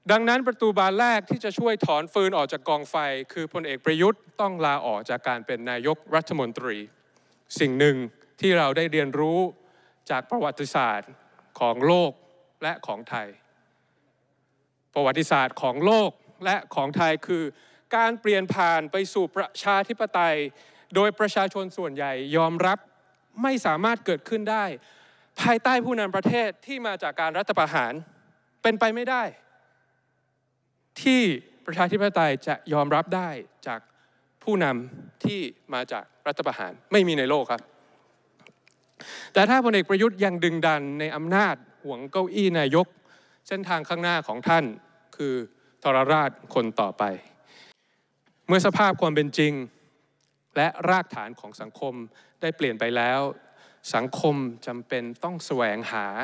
ดังนั้นประตูบานแรกที่จะช่วยถอนฟืนออกจากกองไฟคือพลเอกประยุทธ์ต้องลาออกจากการเป็นนายกรัฐมนตรีสิ่งหนึ่งที่เราได้เรียนรู้จากประวัติศาสตร์ของโลกและของไทยประวัติศาสตร์ของโลกและของไทยคือการเปลี่ยนผ่านไปสู่ประชาธิปไตยโดยประชาชนส่วนใหญ่ยอมรับไม่สามารถเกิดขึ้นได้ภายใต้ผู้นำประเทศที่มาจากการรัฐประหารเป็นไปไม่ได้ที่ประชาธิปไตยจะยอมรับได้จากผู้นำที่มาจากรัฐประหารไม่มีในโลกครับแต่ถ้าพลเอกประยุทธ์ยังดึงดันในอำนาจหวงเก้าอี้นายกเส้นทางข้างหน้าของท่านคือทรราชคนต่อไปเมื่อสภาพความเป็นจริงและรากฐานของสังคมได้เปลี่ยนไปแล้วสังคมจำเป็นต้องแสวงหา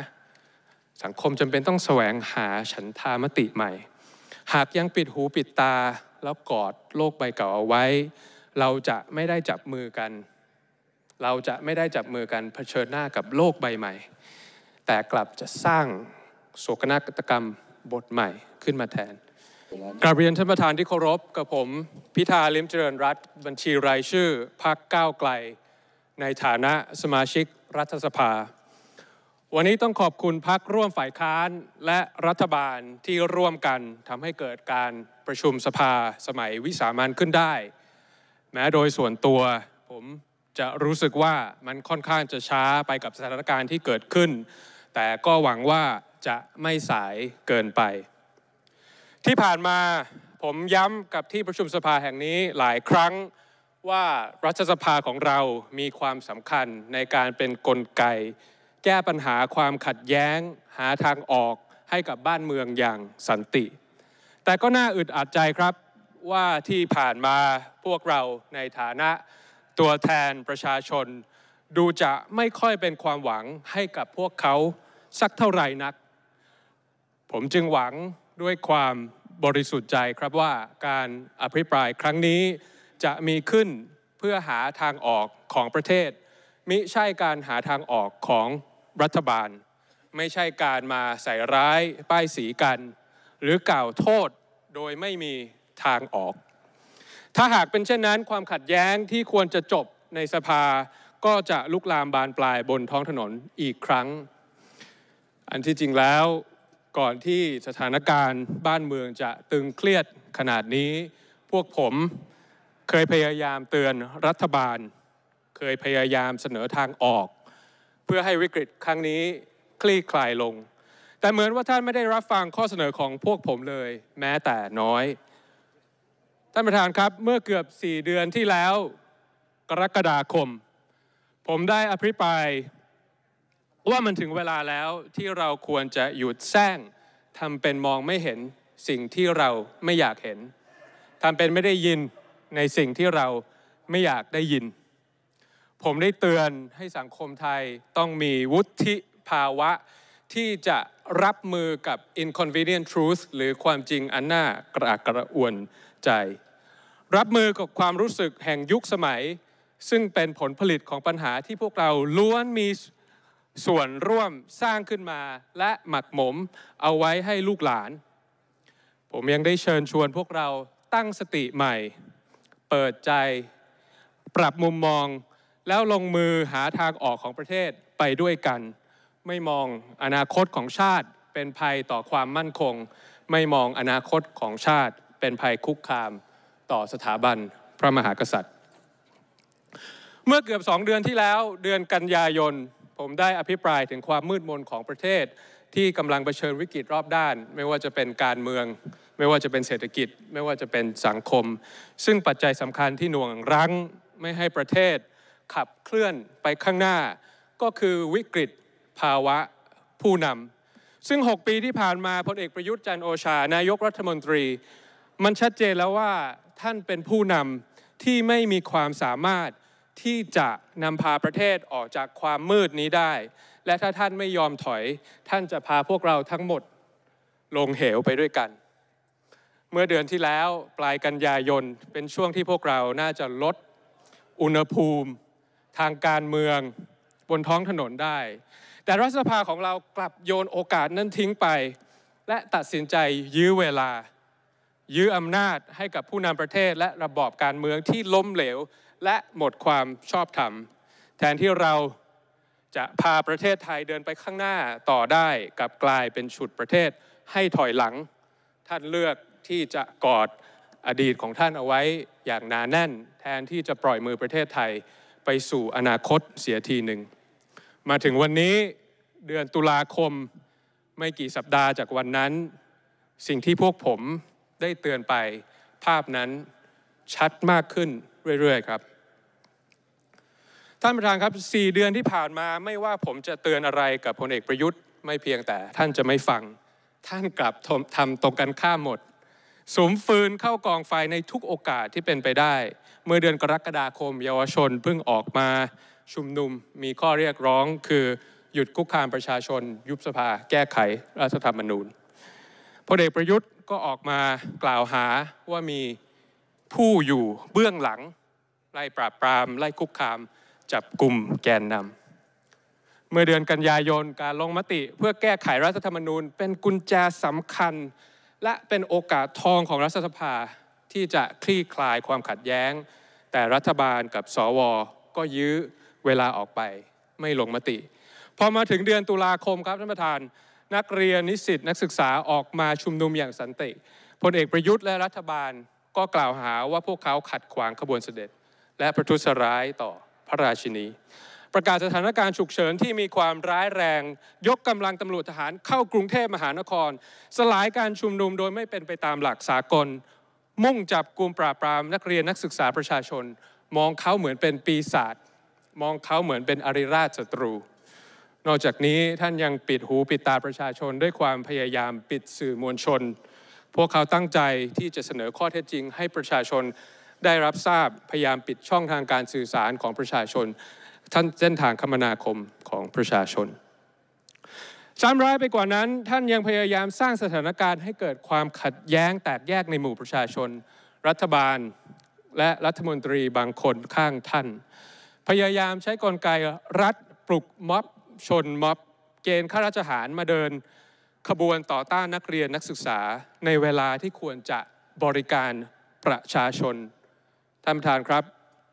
ฉันทามติใหม่หากยังปิดหูปิดตาแล้วกอดโลกใบเก่าเอาไว้เราจะไม่ได้จับมือกันเผชิญหน้ากับโลกใบใหม่แต่กลับจะสร้างโศกนาฏกรรมบทใหม่ขึ้นมาแทนกราบเรียนท่านประธานที่เคารพกับผมพิธา ลิ้มเจริญรัตน์บัญชีรายชื่อพรรคก้าวไกลในฐานะสมาชิกรัฐสภาวันนี้ต้องขอบคุณพรรคร่วมฝ่ายค้านและรัฐบาลที่ร่วมกันทำให้เกิดการประชุมสภาสมัยวิสามัญขึ้นได้แม้โดยส่วนตัวผมจะรู้สึกว่ามันค่อนข้างจะช้าไปกับสถานการณ์ที่เกิดขึ้นแต่ก็หวังว่าจะไม่สายเกินไปที่ผ่านมาผมย้ำกับที่ประชุมสภาแห่งนี้หลายครั้งว่ารัฐสภาของเรามีความสำคัญในการเป็นกลไกแก้ปัญหาความขัดแย้งหาทางออกให้กับบ้านเมืองอย่างสันติแต่ก็น่าอึดอัดใจครับว่าที่ผ่านมาพวกเราในฐานะตัวแทนประชาชนดูจะไม่ค่อยเป็นความหวังให้กับพวกเขาสักเท่าไหร่นักผมจึงหวังด้วยความบริสุทธิ์ใจครับว่าการอภิปรายครั้งนี้จะมีขึ้นเพื่อหาทางออกของประเทศมิใช่การหาทางออกของรัฐบาลไม่ใช่การมาใส่ร้ายป้ายสีกันหรือกล่าวโทษโดยไม่มีทางออกถ้าหากเป็นเช่นนั้นความขัดแย้งที่ควรจะจบในสภาก็จะลุกลามบานปลายบนท้องถนนอีกครั้งอันที่จริงแล้วก่อนที่สถานการณ์บ้านเมืองจะตึงเครียดขนาดนี้พวกผมเคยพยายามเตือนรัฐบาลเคยพยายามเสนอทางออกเพื่อให้วิกฤตครั้งนี้คลี่คลายลงแต่เหมือนว่าท่านไม่ได้รับฟังข้อเสนอของพวกผมเลยแม้แต่น้อยท่านประธานครับเมื่อเกือบ4 เดือนที่แล้วกรกฎาคมผมได้อภิปรายว่ามันถึงเวลาแล้วที่เราควรจะหยุดแซงทำเป็นมองไม่เห็นสิ่งที่เราไม่อยากเห็นทำเป็นไม่ได้ยินในสิ่งที่เราไม่อยากได้ยินผมได้เตือนให้สังคมไทยต้องมีวุฒิภาวะที่จะรับมือกับ inconvenient truth หรือความจริงอันน่ากระอักกระอ่วนใจรับมือกับความรู้สึกแห่งยุคสมัยซึ่งเป็นผลผลิตของปัญหาที่พวกเราล้วนมีส่วนร่วมสร้างขึ้นมาและหมักหมมเอาไว้ให้ลูกหลานผมยังได้เชิญชวนพวกเราตั้งสติใหม่เปิดใจปรับมุมมองแล้วลงมือหาทางออกของประเทศไปด้วยกันไม่มองอนาคตของชาติเป็นภัยต่อความมั่นคงไม่มองอนาคตของชาติเป็นภัยคุกคามต่อสถาบันพระมหากษัตริย์เมื่อเกือบ2 เดือนที่แล้วเดือนกันยายนผมได้อภิปรายถึงความมืดมนของประเทศที่กำลังเผชิญวิกฤตรอบด้านไม่ว่าจะเป็นการเมืองไม่ว่าจะเป็นเศรษฐกิจไม่ว่าจะเป็นสังคมซึ่งปัจจัยสำคัญที่หน่วงรั้งไม่ให้ประเทศขับเคลื่อนไปข้างหน้าก็คือวิกฤตภาวะผู้นำซึ่ง6 ปีที่ผ่านมาพลเอกประยุทธ์จันทร์โอชานายกรัฐมนตรีมันชัดเจนแล้วว่าท่านเป็นผู้นำที่ไม่มีความสามารถที่จะนำพาประเทศออกจากความมืดนี้ได้และถ้าท่านไม่ยอมถอยท่านจะพาพวกเราทั้งหมดลงเหวไปด้วยกันเมื่อเดือนที่แล้วปลายกันยายนเป็นช่วงที่พวกเราน่าจะลดอุณหภูมิทางการเมืองบนท้องถนนได้แต่รัฐสภาของเรากลับโยนโอกาสนั้นทิ้งไปและตัดสินใจยื้อเวลายื้ออำนาจให้กับผู้นำประเทศและระบอบการเมืองที่ล้มเหลวและหมดความชอบธรรมแทนที่เราจะพาประเทศไทยเดินไปข้างหน้าต่อได้กลับกลายเป็นฉุดประเทศให้ถอยหลังท่านเลือกที่จะกอดอดีตของท่านเอาไว้อย่างหนาแน่นแทนที่จะปล่อยมือประเทศไทยไปสู่อนาคตเสียทีหนึ่งมาถึงวันนี้เดือนตุลาคมไม่กี่สัปดาห์จากวันนั้นสิ่งที่พวกผมได้เตือนไปภาพนั้นชัดมากขึ้นเรื่อยๆครับท่านประธานครับ4 เดือนที่ผ่านมาไม่ว่าผมจะเตือนอะไรกับพลเอกประยุทธ์ไม่เพียงแต่ท่านจะไม่ฟังท่านกลับทำตรงกันข้ามหมดสุมฟืนเข้ากองไฟในทุกโอกาสที่เป็นไปได้เมื่อเดือนกรกฎาคมเยาวชนเพิ่งออกมาชุมนุมมีข้อเรียกร้องคือหยุดคุกคามประชาชนยุบสภาแก้ไขรัฐธรรมนูญพลเอกประยุทธ์ก็ออกมากล่าวหาว่ามีผู้อยู่เบื้องหลังไล่ปราบปรามไล่คุกคามจับกลุ่มแกนนำเมื่อเดือนกันยายนการลงมติเพื่อแก้ไขรัฐธรรมนูญเป็นกุญแจสำคัญและเป็นโอกาสทองของรัฐสภาที่จะคลี่คลายความขัดแย้งแต่รัฐบาลกับสวก็ยื้อเวลาออกไปไม่ลงมติพอมาถึงเดือนตุลาคมครับท่านประธานนักเรียนนิสิตนักศึกษาออกมาชุมนุมอย่างสันติพลเอกประยุทธ์และรัฐบาลก็กล่าวหาว่าพวกเขาขัดขวางขบวนเสด็จและประทุษร้ายต่อพระราชินีประกาศสถานการณ์ฉุกเฉินที่มีความร้ายแรงยกกำลังตำรวจทหารเข้ากรุงเทพมหานครสลายการชุมนุมโดยไม่เป็นไปตามหลักสากลมุ่งจับกุมปราบปรามนักเรียนนักศึกษาประชาชนมองเขาเหมือนเป็นปีศาจมองเขาเหมือนเป็นอริราชศัตรูนอกจากนี้ท่านยังปิดหูปิดตาประชาชนด้วยความพยายามปิดสื่อมวลชนพวกเขาตั้งใจที่จะเสนอข้อเท็จจริงให้ประชาชนได้รับทราบพยายามปิดช่องทางการสื่อสารของประชาชนเส้นทางคมนาคมของประชาชนซ้ำร้ายไปกว่านั้นท่านยังพยายามสร้างสถานการณ์ให้เกิดความขัดแย้งแตกแยกในหมู่ประชาชนรัฐบาลและรัฐมนตรีบางคนข้างท่านพยายามใช้กลไกรัฐปลุกม็อบชนม็อบเกณฑ์ข้าราชการมาเดินขบวนต่อต้านนักเรียนนักศึกษาในเวลาที่ควรจะบริการประชาชนท่านประธานครับ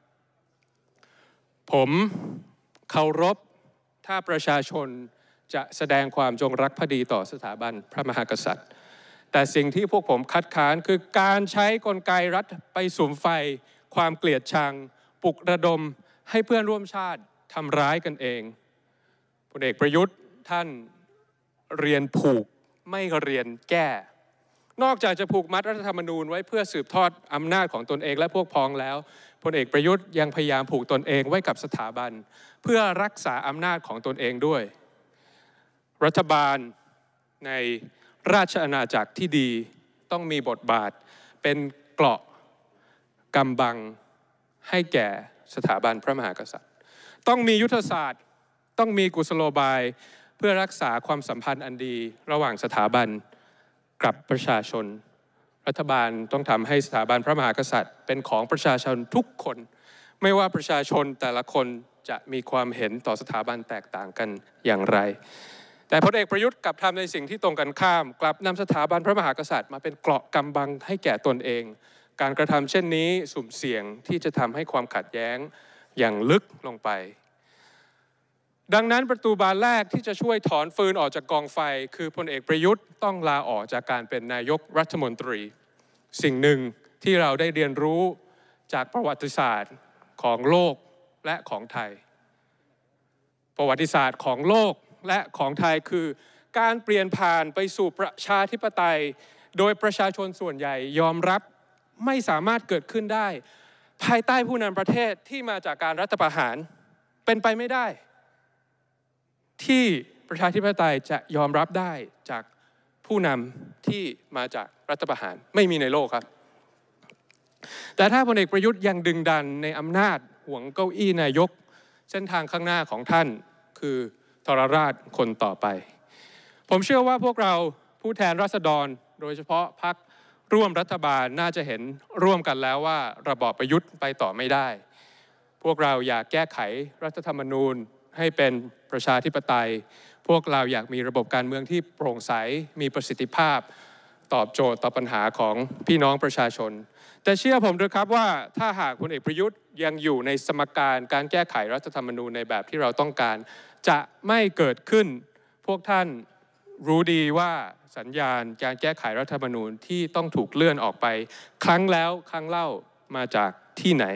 ผมเคารพถ้าประชาชนจะแสดงความจงรักภักดีต่อสถาบันพระมหากษัตริย์แต่สิ่งที่พวกผมคัดค้านคือการใช้กลไกรัฐไปสุมไฟความเกลียดชังปลุกระดมให้เพื่อนร่วมชาติทำร้ายกันเองพลเอกประยุทธ์ท่านเรียนผูกไม่เรียนแก้นอกจากจะผูกมัดรัฐธรรมนูญไว้เพื่อสืบทอดอำนาจของตนเองและพวกพ้องแล้วพลเอกประยุทธ์ยังพยายามผูกตนเองไว้กับสถาบันเพื่อรักษาอำนาจของตนเองด้วยรัฐบาลในราชอาณาจักรที่ดีต้องมีบทบาทเป็นเกราะกำบังให้แก่สถาบันพระมหากษัตริย์ต้องมียุทธศาสตร์ต้องมีกุศโลบายเพื่อรักษาความสัมพันธ์อันดีระหว่างสถาบันกับประชาชนรัฐบาลต้องทำให้สถาบันพระมหากษัตริย์เป็นของประชาชนทุกคนไม่ว่าประชาชนแต่ละคนจะมีความเห็นต่อสถาบันแตกต่างกันอย่างไรแต่พลเอกประยุทธ์กลับทำในสิ่งที่ตรงกันข้ามกลับนำสถาบันพระมหากษัตริย์มาเป็นเกราะกำบังให้แก่ตนเองการกระทำเช่นนี้สุ่มเสี่ยงที่จะทำให้ความขัดแย้งอย่างลึกลงไปดังนั้นประตูบานแรกที่จะช่วยถอนฟืนออกจากกองไฟคือพลเอกประยุทธ์ต้องลาออกจากการเป็นนายกรัฐมนตรีสิ่งหนึ่งที่เราได้เรียนรู้จากประวัติศาสตร์ของโลกและของไทยประวัติศาสตร์ของโลกและของไทยคือการเปลี่ยนผ่านไปสู่ประชาธิปไตยโดยประชาชนส่วนใหญ่ยอมรับไม่สามารถเกิดขึ้นได้ภายใต้ผู้นำประเทศที่มาจากการรัฐประหารเป็นไปไม่ได้ที่ประชาธิปไตยจะยอมรับได้จากผู้นำที่มาจากรัฐประหารไม่มีในโลกครับแต่ถ้าพลเอกประยุทธ์ยังดึงดันในอำนาจหวงเก้าอี้นายกเส้นทางข้างหน้าของท่านคือทรราชคนต่อไปผมเชื่อว่าพวกเราผู้แทนราษฎรโดยเฉพาะพรรคร่วมรัฐบาลน่าจะเห็นร่วมกันแล้วว่าระบอบประยุทธ์ไปต่อไม่ได้พวกเราอยากแก้ไขรัฐธรรมนูญให้เป็นประชาธิปไตยพวกเราอยากมีระบบการเมืองที่โปร่งใสมีประสิทธิภาพตอบโจทย์ต่อปัญหาของพี่น้องประชาชนแต่เชื่อผมด้วยครับว่าถ้าหากพลเอกประยุทธ์ยังอยู่ในสมการแก้ไขรัฐธรรมนูญในแบบที่เราต้องการจะไม่เกิดขึ้นพวกท่านรู้ดีว่าสัญญาณการแก้ไขรัฐธรรมนูญที่ต้องถูกเลื่อนออกไปครั้งแล้วครั้งเล่ามาจากที่ไหน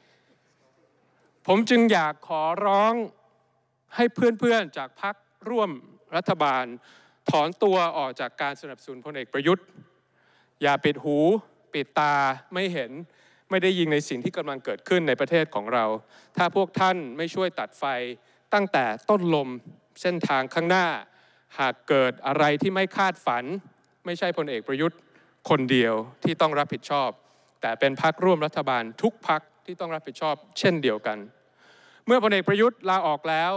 ผมจึงอยากขอร้องให้เพื่อนๆจากพรรคร่วมรัฐบาลถอนตัวออกจากการสนับสนุนพลเอกประยุทธ์อย่าปิดหูปิดตาไม่เห็นไม่ได้ยินในสิ่งที่กำลังเกิดขึ้นในประเทศของเราถ้าพวกท่านไม่ช่วยตัดไฟตั้งแต่ต้นลมเส้นทางข้างหน้าหากเกิดอะไรที่ไม่คาดฝันไม่ใช่พลเอกประยุทธ์คนเดียวที่ต้องรับผิดชอบแต่เป็นพรรคร่วมรัฐบาลทุกพรรคที่ต้องรับผิดชอบเช่นเดียวกันเมื่อพลเอกประยุทธ์ลาออกแล้ว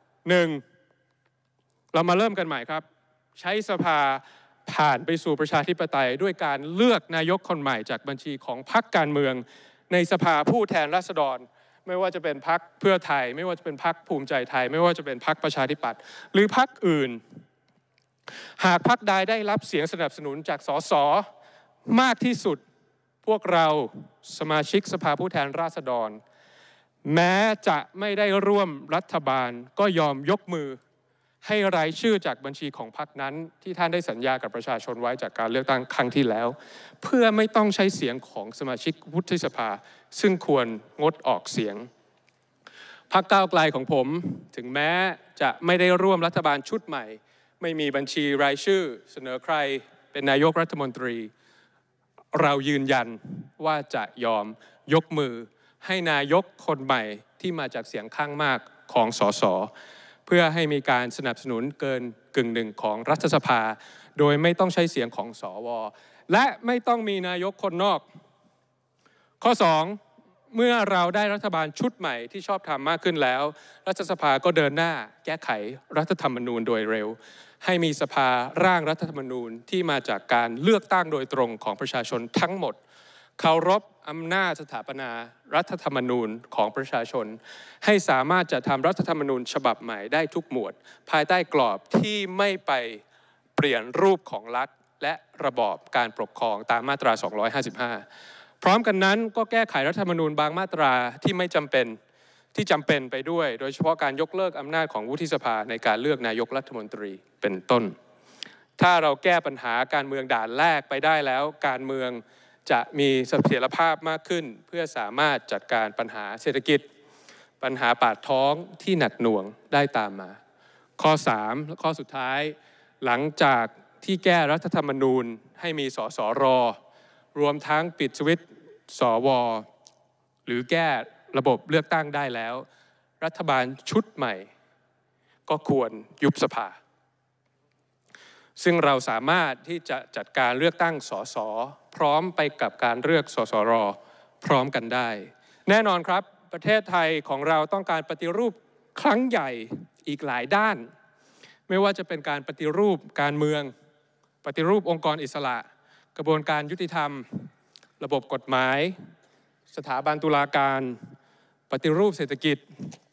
เรามาเริ่มกันใหม่ครับใช้สภาผ่านไปสู่ประชาธิปไตยด้วยการเลือกนายกคนใหม่จากบัญชีของพรรคการเมืองในสภาผู้แทนราษฎรไม่ว่าจะเป็นพรรคเพื่อไทยไม่ว่าจะเป็นพรรคภูมิใจไทยไม่ว่าจะเป็นพรรคประชาธิปัตย์หรือพรรคอื่นหากพรรคใดได้รับเสียงสนับสนุนจากสสมากที่สุดพวกเราสมาชิกสภาผู้แทนราษฎรแม้จะไม่ได้ร่วมรัฐบาลก็ยอมยกมือให้รายชื่อจากบัญชีของพรรคนั้นที่ท่านได้สัญญากับประชาชนไว้จากการเลือกตั้งครั้งที่แล้วเพื่อไม่ต้องใช้เสียงของสมาชิกวุฒิสภาซึ่งควรงดออกเสียงพรรคก้าวไกลของผมถึงแม้จะไม่ได้ร่วมรัฐบาลชุดใหม่ไม่มีบัญชีรายชื่อเสนอใครเป็นนายกรัฐมนตรีเรายืนยันว่าจะยอมยกมือให้นายกคนใหม่ที่มาจากเสียงข้างมากของสสเพื่อให้มีการสนับสนุนเกินกึ่งหนึ่งของรัฐสภาโดยไม่ต้องใช้เสียงของสวและไม่ต้องมีนายกคนนอกข้อ2เมื่อเราได้รัฐบาลชุดใหม่ที่ชอบธรรมมากขึ้นแล้วรัฐสภาก็เดินหน้าแก้ไขรัฐธรรมนูญโดยเร็วให้มีสภาร่างรัฐธรรมนูญที่มาจากการเลือกตั้งโดยตรงของประชาชนทั้งหมดเคารพอำนาจสถาปนารัฐธรรมนูญของประชาชนให้สามารถจัดทำรัฐธรรมนูญฉบับใหม่ได้ทุกหมวดภายใต้กรอบที่ไม่ไปเปลี่ยนรูปของรัฐและระบอบการปกครองตามมาตรา255พร้อมกันนั้นก็แก้ไขรัฐธรรมนูญบางมาตราที่ไม่จำเป็นที่จำเป็นไปด้วยโดยเฉพาะการยกเลิกอำนาจของวุฒิสภาในการเลือกนายกรัฐมนตรีเป็นต้นถ้าเราแก้ปัญหาการเมืองด่านแรกไปได้แล้วการเมืองจะมีเสถียรภาพมากขึ้นเพื่อสามารถจัดการปัญหาเศรษฐกิจปัญหาปากท้องที่หนักหน่วงได้ตามมาข้อ3และข้อสุดท้ายหลังจากที่แก้รัฐธรรมนูญให้มีสสรรวมทั้งปิดสวิตช์สวหรือแก้ระบบเลือกตั้งได้แล้วรัฐบาลชุดใหม่ก็ควรยุบสภาซึ่งเราสามารถที่จะจัดการเลือกตั้งสสพร้อมไปกับการเลือกสสรพร้อมกันได้แน่นอนครับประเทศไทยของเราต้องการปฏิรูปครั้งใหญ่อีกหลายด้านไม่ว่าจะเป็นการปฏิรูปการเมืองปฏิรูปองค์กรอิสระกระบวนการยุติธรรมระบบกฎหมายสถาบันตุลาการปฏิรูปเศรษฐกิจ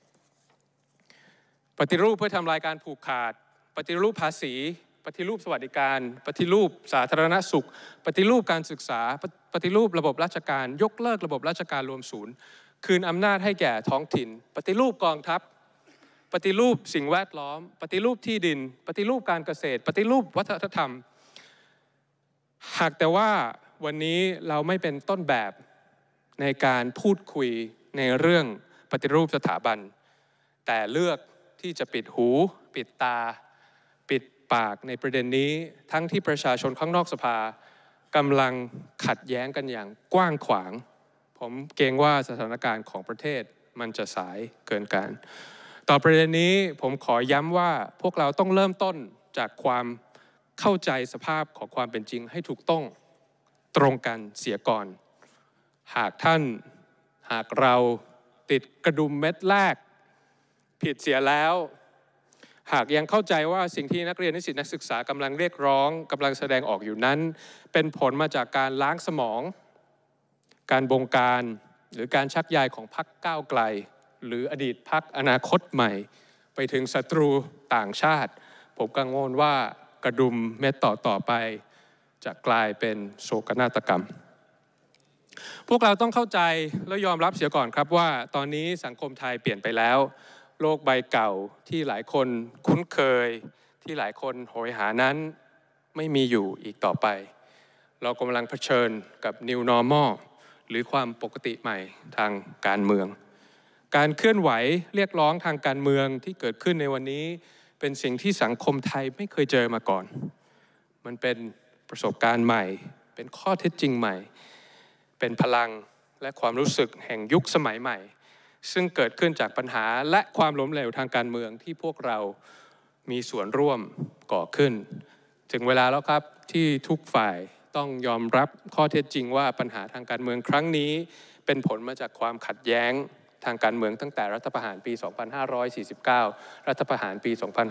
ปฏิรูปเพื่อทำลายการผูกขาดปฏิรูปภาษีปฏิรูปสวัสดิการปฏิรูปสาธารณสุขปฏิรูปการศึกษาปฏิรูประบบราชการยกเลิกระบบราชการรวมศูนย์คืนอำนาจให้แก่ท้องถิ่นปฏิรูปกองทัพปฏิรูปสิ่งแวดล้อมปฏิรูปที่ดินปฏิรูปการเกษตรปฏิรูปวัฒนธรรมหากแต่ว่าวันนี้เราไม่เป็นต้นแบบในการพูดคุยในเรื่องปฏิรูปสถาบันแต่เลือกที่จะปิดหูปิดตาปิดปากในประเด็นนี้ทั้งที่ประชาชนข้างนอกสภากำลังขัดแย้งกันอย่างกว้างขวางผมเกรงว่าสถานการณ์ของประเทศมันจะสายเกินการต่อประเด็นนี้ผมขอย้ำว่าพวกเราต้องเริ่มต้นจากความเข้าใจสภาพของความเป็นจริงให้ถูกต้องตรงกันเสียก่อนหากเราติดกระดุมเม็ดแรกผิดเสียแล้วหากยังเข้าใจว่าสิ่งที่นักเรียนนิสิตนักศึกษากำลังเรียกร้องกำลังแสดงออกอยู่นั้นเป็นผลมาจากการล้างสมองการบงการหรือการชักใยของพรรคก้าวไกลหรืออดีตพรรคอนาคตใหม่ไปถึงศัตรูต่างชาติผมกังวลว่ากระดุมเม็ดต่อไปจะกลายเป็นโศกนาฏกรรมพวกเราต้องเข้าใจและยอมรับเสียก่อนครับว่าตอนนี้สังคมไทยเปลี่ยนไปแล้วโลกใบเก่าที่หลายคนคุ้นเคยที่หลายคนโหยหานั้นไม่มีอยู่อีกต่อไปเรากำลังเผชิญกับ New Normal หรือความปกติใหม่ทางการเมืองการเคลื่อนไหวเรียกร้องทางการเมืองที่เกิดขึ้นในวันนี้เป็นสิ่งที่สังคมไทยไม่เคยเจอมาก่อนมันเป็นประสบการณ์ใหม่เป็นข้อเท็จจริงใหม่เป็นพลังและความรู้สึกแห่งยุคสมัยใหม่ซึ่งเกิดขึ้นจากปัญหาและความล้มเหลวทางการเมืองที่พวกเรามีส่วนร่วมก่อขึ้นถึงเวลาแล้วครับที่ทุกฝ่ายต้องยอมรับข้อเท็จจริงว่าปัญหาทางการเมืองครั้งนี้เป็นผลมาจากความขัดแย้งทางการเมืองตั้งแต่รัฐประหารปี 2549 รัฐประหารปี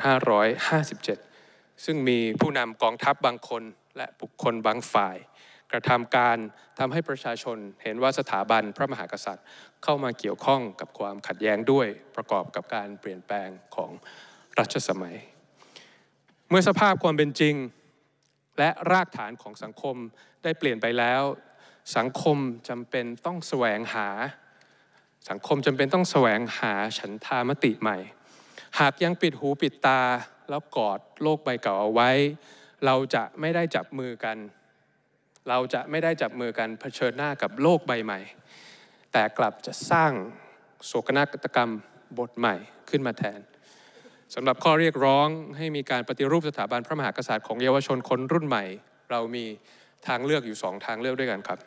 2557 ซึ่งมีผู้นำกองทัพบางคนและบุคคลบางฝ่ายกระทำการทำให้ประชาชนเห็นว่าสถาบันพระมหากษัตริย์เข้ามาเกี่ยวข้องกับความขัดแย้งด้วยประกอบกับการเปลี่ยนแปลงของรัชสมัยเมื่อสภาพความเป็นจริงและรากฐานของสังคมได้เปลี่ยนไปแล้วสังคมจำเป็นต้องแสวงหาฉันทามติใหม่หากยังปิดหูปิดตาแล้วกอดโลกใบเก่าเอาไว้เราจะไม่ได้จับมือกันเผชิญหน้ากับโลกใบใหม่แต่กลับจะสร้างโศกนาฏกรรมบทใหม่ขึ้นมาแทนสำหรับข้อเรียกร้องให้มีการปฏิรูปสถาบันพระมหากษัตริย์ของเยาวชนคนรุ่นใหม่เรามีทางเลือกอยู่2 ทางเลือกด้วยกันครับ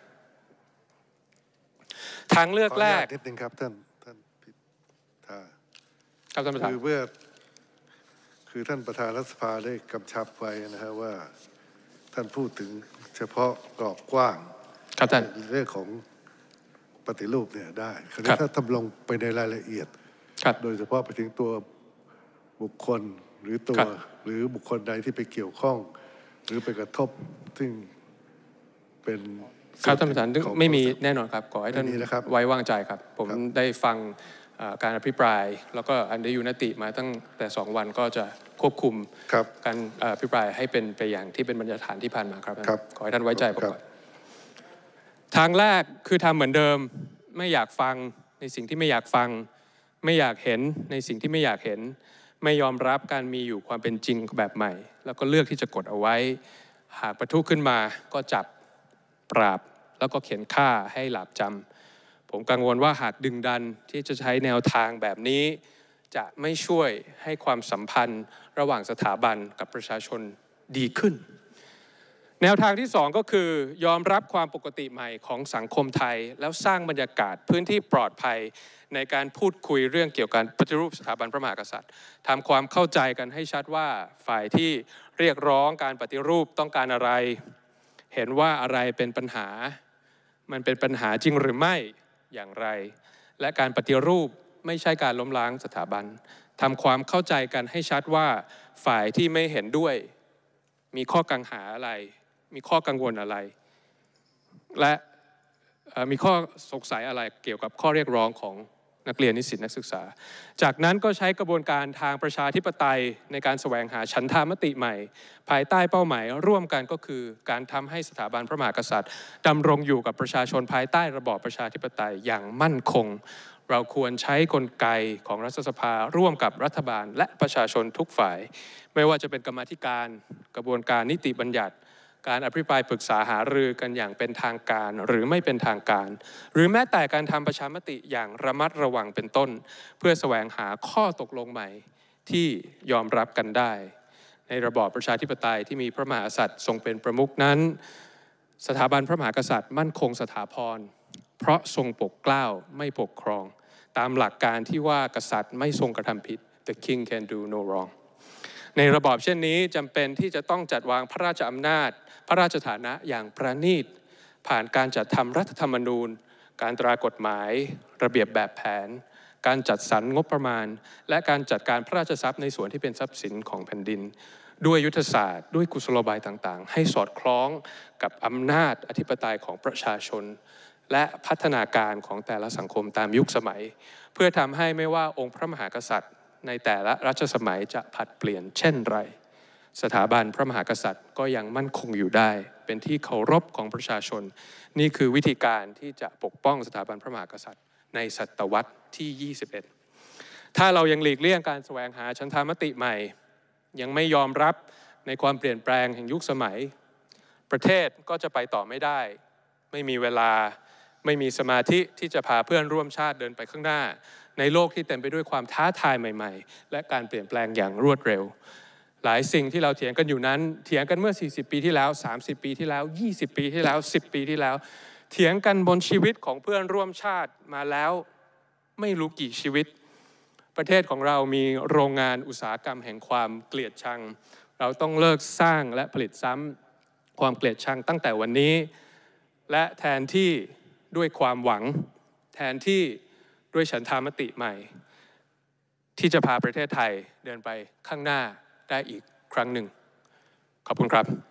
ทางเลือกแรกนิดนึงครับท่านพิธาครับท่านประธานคือท่านประธานรัฐสภาได้กำชับไว้นะฮะว่าท่านพูดถึงเฉพาะกรอบกว้างครับท่านเรื่องของปฏิรูปเนี่ยได้ถ้าทำลงไปในรายละเอียดโดยเฉพาะไปถึงตัวบุคคลหรือบุคคลใดที่ไปเกี่ยวข้องหรือไปกระทบซึ่งเป็นครับท่านประธานไม่มีแน่นอนครับขอให้ท่านไว้วางใจครับผมได้ฟังการอภิปรายแล้วก็อันได้ยุนติมาตั้งแต่2 วันก็จะควบคุมการอภิปรายให้เป็นไปอย่างที่เป็นบรรทัดฐานที่ผ่านมาครับขอให้ท่านไว้ใจผมก่อนทางแรกคือทำเหมือนเดิมไม่อยากฟังในสิ่งที่ไม่อยากฟังไม่อยากเห็นในสิ่งที่ไม่อยากเห็นไม่ยอมรับการมีอยู่ความเป็นจริงแบบใหม่แล้วก็เลือกที่จะกดเอาไว้หากประทุขึ้นมาก็จับปราบแล้วก็เขียนฆ่าให้หลาบจำผมกังวลว่าหากดึงดันที่จะใช้แนวทางแบบนี้จะไม่ช่วยให้ความสัมพันธ์ระหว่างสถาบันกับประชาชนดีขึ้นแนวทางที่2ก็คือยอมรับความปกติใหม่ของสังคมไทยแล้วสร้างบรรยากาศพื้นที่ปลอดภัยในการพูดคุยเรื่องเกี่ยวกับปฏิรูปสถาบันพระมหากษัตริย์ทำความเข้าใจกันให้ชัดว่าฝ่ายที่เรียกร้องการปฏิรูปต้องการอะไรเห็นว่าอะไรเป็นปัญหามันเป็นปัญหาจริงหรือไม่อย่างไรและการปฏิรูปไม่ใช่การล้มล้างสถาบันทำความเข้าใจกันให้ชัดว่าฝ่ายที่ไม่เห็นด้วยมีข้อกังขาอะไรมีข้อกังวลอะไรและมีข้อสงสัยอะไรเกี่ยวกับข้อเรียกร้องของนักเรียนนิสิตนักศึกษาจากนั้นก็ใช้กระบวนการทางประชาธิปไตยในการแสวงหาฉันทามติใหม่ภายใต้เป้าหมายร่วมกันก็คือการทำให้สถาบันพระมหากษัตริย์ดำรงอยู่กับประชาชนภายใต้ระบอบประชาธิปไตยอย่างมั่นคงเราควรใช้กลไกของรัฐสภาร่วมกับรัฐบาลและประชาชนทุกฝ่ายไม่ว่าจะเป็นกรรมาธิการกระบวนการนิติบัญญัติการอภิปรายปรึกษาหารือกันอย่างเป็นทางการหรือไม่เป็นทางการหรือแม้แต่การทำประชามติอย่างระมัดระวังเป็นต้นเพื่อแสวงหาข้อตกลงใหม่ที่ยอมรับกันได้ในระบอบประชาธิปไตยที่มีพระมหากษัตริย์ทรงเป็นประมุขนั้นสถาบันพระมหากษัตริย์มั่นคงสถาพรเพราะทรงปกเกล้าไม่ปกครองตามหลักการที่ว่ากษัตริย์ไม่ทรงกระทำผิด The King can do no wrong ในระบอบเช่นนี้จำเป็นที่จะต้องจัดวางพระราชอำนาจพระราชฐานะอย่างประณีตผ่านการจัดทำรัฐธรรมนูญการตรากฎหมายระเบียบแบบแผนการจัดสรรงบประมาณและการจัดการพระราชทรัพย์ในส่วนที่เป็นทรัพย์สินของแผ่นดินด้วยยุทธศาสตร์ด้วยกุศโลบายต่างๆให้สอดคล้องกับอำนาจอธิปไตยของประชาชนและพัฒนาการของแต่ละสังคมตามยุคสมัยเพื่อทำให้ไม่ว่าองค์พระมหากษัตริย์ในแต่ละรัชสมัยจะผลัดเปลี่ยนเช่นไรสถาบันพระมหากษัตริย์ก็ยังมั่นคงอยู่ได้เป็นที่เคารพของประชาชนนี่คือวิธีการที่จะปกป้องสถาบันพระมหากษัตริย์ในศตวรรษที่ 21ถ้าเรายังหลีกเลี่ยงการแสวงหาฉันทามติใหม่ยังไม่ยอมรับในความเปลี่ยนแปลงแห่งยุคสมัยประเทศก็จะไปต่อไม่ได้ไม่มีเวลาไม่มีสมาธิที่จะพาเพื่อนร่วมชาติเดินไปข้างหน้าในโลกที่เต็มไปด้วยความท้าทายใหม่ๆและการเปลี่ยนแปลงอย่างรวดเร็วหลายสิ่งที่เราเถียงกันอยู่นั้นเถียงกันเมื่อ40ปีที่แล้ว30ปีที่แล้ว20ปีที่แล้ว10ปีที่แล้วเถียงกันบนชีวิตของเพื่อนร่วมชาติมาแล้วไม่รู้กี่ชีวิตประเทศของเรามีโรงงานอุตสาหกรรมแห่งความเกลียดชังเราต้องเลิกสร้างและผลิตซ้ำความเกลียดชังตั้งแต่วันนี้และแทนที่ด้วยความหวังแทนที่ด้วยฉันทามติใหม่ที่จะพาประเทศไทยเดินไปข้างหน้าได้อีกครั้งหนึ่งขอบคุณครับ